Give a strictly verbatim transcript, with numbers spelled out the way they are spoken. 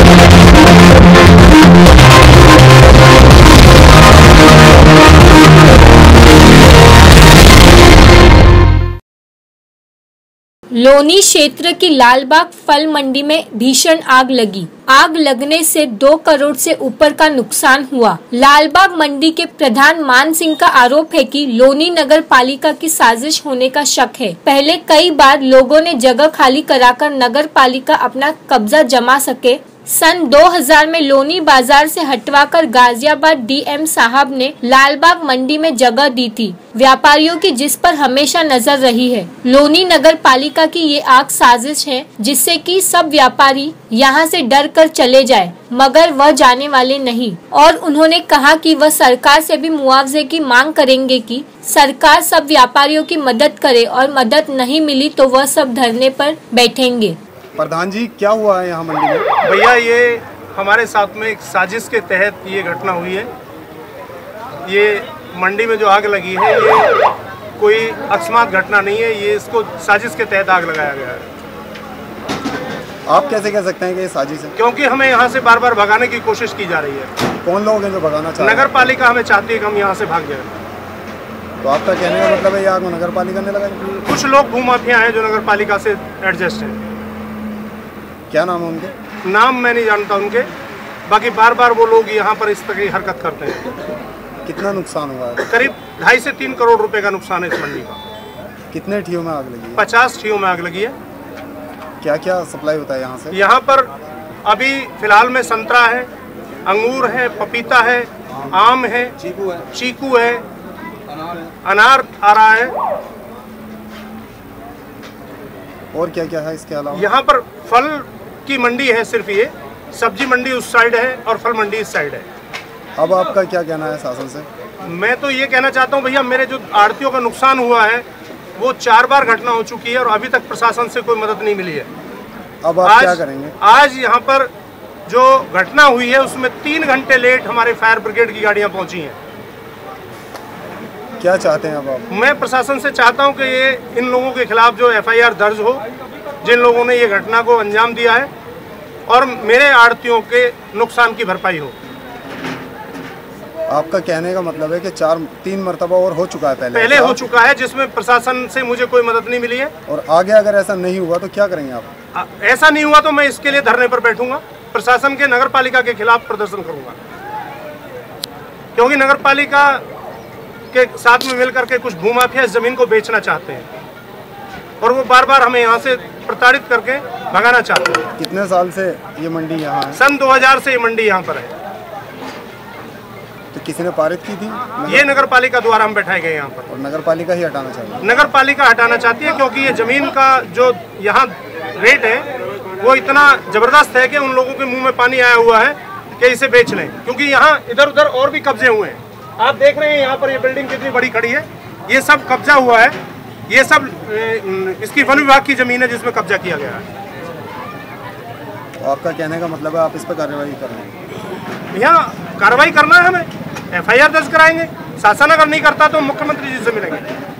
लोनी क्षेत्र की लालबाग फल मंडी में भीषण आग लगी। आग लगने से दो करोड़ से ऊपर का नुकसान हुआ। लालबाग मंडी के प्रधान मान सिंह का आरोप है कि लोनी नगर पालिका की साजिश होने का शक है। पहले कई बार लोगों ने जगह खाली कराकर नगर पालिका अपना कब्जा जमा सके। सन दो हज़ार में लोनी बाजार से हटवाकर गाजियाबाद डीएम साहब ने लालबाग मंडी में जगह दी थी व्यापारियों की, जिस पर हमेशा नजर रही है। लोनी नगर पालिका की ये आग साजिश है जिससे कि सब व्यापारी यहाँ से डर कर चले जाए, मगर वह जाने वाले नहीं। और उन्होंने कहा कि वह सरकार से भी मुआवजे की मांग करेंगे कि सरकार सब व्यापारियों की मदद करे, और मदद नहीं मिली तो वह सब धरने पर बैठेंगे। प्रधान जी, क्या हुआ है यहाँ मंडी में? भैया, ये हमारे साथ में एक साजिश के तहत ये घटना हुई है। ये मंडी में जो आग लगी है ये कोई अकस्मात घटना नहीं है, ये इसको साजिश के तहत आग लगाया गया है। आप कैसे कह सकते हैं कि ये साजिश है? क्योंकि हमें यहाँ से बार बार भगाने की कोशिश की जा रही है। कौन लोग हैं जो भगाना चाहते हैं? नगर पालिका हमें चाहती है कि हम यहाँ से भाग जाए। तो आपका कहने का मतलब है ये आग नगर पालिका ने लगाई? कुछ लोग भूमाफिया हैं जो नगर पालिका से एडजस्ट है। क्या नाम है उनके? नाम मैं नहीं जानता उनके, बाकी बार बार वो लोग यहाँ पर इस तरह की हरकत करते हैं। कितना नुकसान हुआ है? करीब ढाई से तीन करोड़ रुपए का नुकसान है इस मंडी का। कितने ठियों में आग लगी है? पचास ठियों में आग लगी है। क्या क्या सप्लाई होता है यहाँ से? यहाँ पर अभी फिलहाल में संतरा है, अंगूर है, पपीता है, आम है, चीकू है, चीकू है, अनार आ रहा है। और क्या क्या है इसके अलावा? यहाँ पर फल की मंडी है सिर्फ, ये सब्जी मंडी उस साइड है और फल मंडी इस साइड है। अब आपका क्या कहना है शासन से? मैं तो ये कहना चाहता हूँ भैया, मेरे जो आड़तियों का नुकसान हुआ है वो चार बार घटना हो चुकी है और अभी तक प्रशासन से कोई मदद नहीं मिली है। अब आप आज, क्या करेंगे? आज यहाँ पर जो घटना हुई है उसमें तीन घंटे लेट हमारे फायर ब्रिगेड की गाड़ियाँ पहुँची हैं। क्या चाहते हैं अब आप? मैं प्रशासन से चाहता हूं कि ये इन लोगों के खिलाफ जो एफआईआर दर्ज हो जिन लोगों ने ये घटना को अंजाम दिया है, और मेरे आड़तियों के नुकसान की भरपाई हो। आपका कहने का मतलब है कि चार तीन मरतबा और हो चुका है पहले पहले हो चुका है जिसमें प्रशासन से मुझे कोई मदद नहीं मिली है। और आगे अगर ऐसा नहीं हुआ तो क्या करेंगे आप? आ, ऐसा नहीं हुआ तो मैं इसके लिए धरने पर बैठूंगा, प्रशासन के नगर पालिका के खिलाफ प्रदर्शन करूंगा, क्योंकि नगर पालिका के साथ में मिलकर के कुछ भूमाफिया इस जमीन को बेचना चाहते हैं और वो बार बार हमें यहाँ से प्रताड़ित करके भगाना चाहते हैं। कितने साल से ये मंडी यहाँ है? सन दो हज़ार से ये मंडी यहाँ पर है। तो किसी ने पारित की थी? ये नगर पालिका द्वारा हम बैठाए गए यहाँ पर, और नगर पालिका ही हटाना चाहिए? नगर पालिका हटाना चाहती है क्योंकि ये जमीन का जो यहाँ रेट है वो इतना जबरदस्त है कि उन लोगों के मुंह में पानी आया हुआ है कि इसे बेच लें, क्योंकि यहाँ इधर उधर और भी कब्जे हुए हैं। आप देख रहे हैं यहाँ पर ये बिल्डिंग कितनी बड़ी खड़ी है, ये सब कब्जा हुआ है, ये सब इसकी वन विभाग की जमीन है जिसमें कब्जा किया गया है। आपका कहने का मतलब है आप इस पर कार्रवाई कर रहे हैं? भैया, कार्रवाई करना है, हमें एफआईआर दर्ज कराएंगे। शासन अगर नहीं करता तो मुख्यमंत्री जी से मिलेंगे।